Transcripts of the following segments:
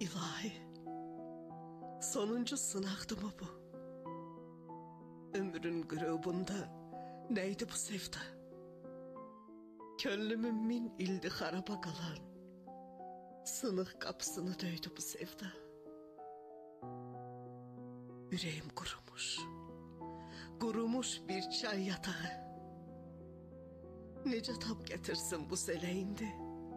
İlahi, sonuncu sınaqdı mı bu? Ömrün qürubunda neydi bu sevda? Könlümün min ildi xaraba qalan, sınıq qapısını döydü bu sevda. Ürəyim qurumuş bir çay yatağı. Necə tab getirsin bu selə indi?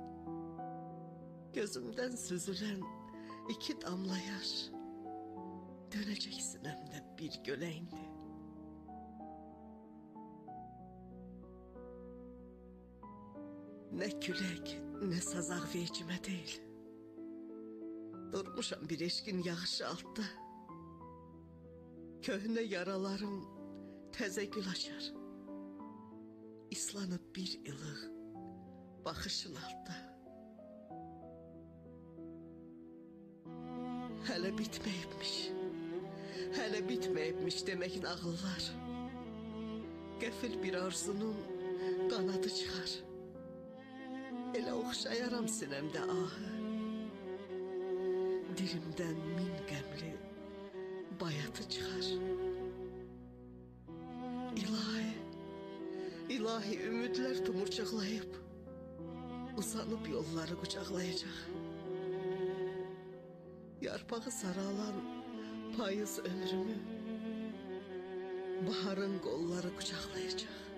Gözümden süzülen iki damla yaş, dönecek sinemde bir göle indi. Ne külek, ne sazaq vecime değil. Durmuşam bir eşkin yağışı altta. Köhne yaralarım təzə gül açar. İslanıb bir ilıq baxışın altda. Hələ bitməyibmiş demək nağıllar. Qəfil bir arzunun qanadı çıxar. Elə oxşayaram sinəmdə ahı. Dilimdən min qəmli bayatı çıxar. İlahi ümidlər tumurcaqlayıb, uzanıb yolları qucaqlayacaq. Yarpağı saralan payız ömrümü, baharın qolları qucaqlayacaq.